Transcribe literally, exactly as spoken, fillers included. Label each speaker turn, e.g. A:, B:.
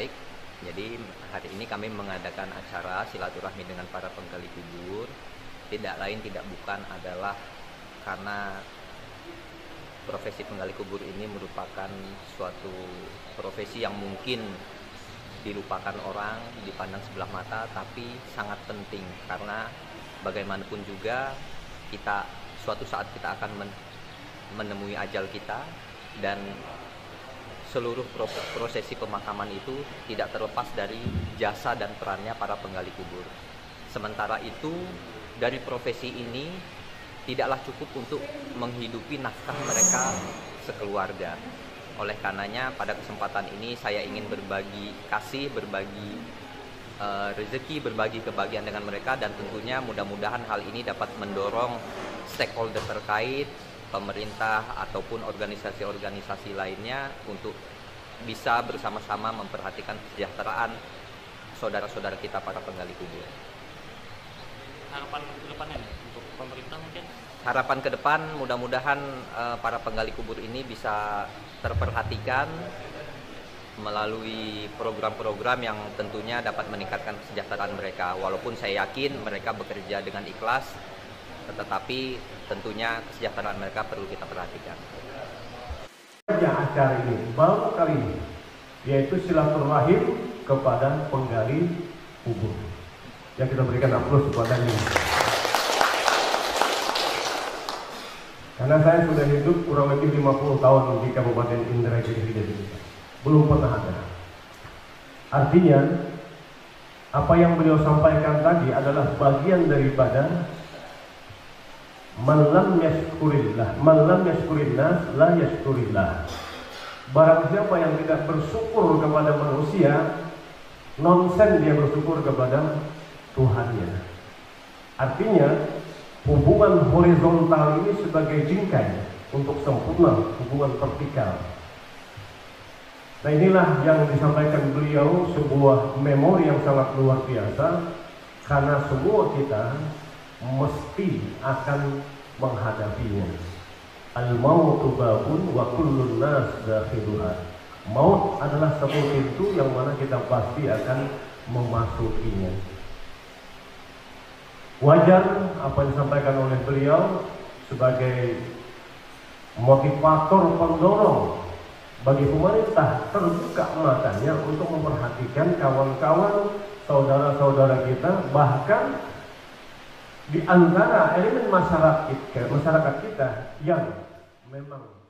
A: baik. Jadi hari ini kami mengadakan acara silaturahmi dengan para penggali kubur. Tidak lain tidak bukan adalah karena profesi penggali kubur ini merupakan suatu profesi yang mungkin dilupakan orang, dipandang sebelah mata, tapi sangat penting karena bagaimanapun juga kita suatu saat kita akan men menemui ajal kita, dan seluruh prosesi pemakaman itu tidak terlepas dari jasa dan perannya para penggali kubur. Sementara itu, dari profesi ini tidaklah cukup untuk menghidupi nafkah mereka sekeluarga. Oleh karenanya pada kesempatan ini saya ingin berbagi kasih, berbagi uh, rezeki, berbagi kebahagiaan dengan mereka, dan tentunya mudah-mudahan hal ini dapat mendorong stakeholder terkait, pemerintah ataupun organisasi-organisasi lainnya untuk bisa bersama-sama memperhatikan kesejahteraan saudara-saudara kita para penggali kubur.
B: Harapan ke depannya untuk pemerintah mungkin?
A: Harapan ke depan mudah-mudahan uh, para penggali kubur ini bisa terperhatikan melalui program-program yang tentunya dapat meningkatkan kesejahteraan mereka. Walaupun saya yakin mereka bekerja dengan ikhlas, tetapi tentunya kesejahteraan mereka perlu kita perhatikan.
C: Acara ini baru kali ini, yaitu silaturahim kepada penggali kubur. Yang kita berikan aplaus kepada ini. Karena saya sudah hidup kurang lebih lima puluh tahun di Kabupaten Indragiri Indonesia. Belum pernah ada. Artinya, apa yang beliau sampaikan tadi adalah bagian daripada man lam yashkurillah, man lam yashkurillah, la yashkurillah. Barang siapa yang tidak bersyukur kepada manusia, nonsen dia bersyukur kepada Tuhannya. Artinya, hubungan horizontal ini sebagai bingkai untuk sempurna hubungan vertikal. Nah, inilah yang disampaikan beliau, sebuah memori yang sangat luar biasa, karena semua kita mesti akan menghadapinya. Al-mautu babun wa kullun nas dakhiluha. Maut adalah sebuah pintu yang mana kita pasti akan memasukinya. Wajar apa yang disampaikan oleh beliau sebagai motivator pendorong bagi pemerintah terbuka matanya untuk memperhatikan kawan-kawan saudara-saudara kita, bahkan di antara elemen masyarakat masyarakat kita yang memang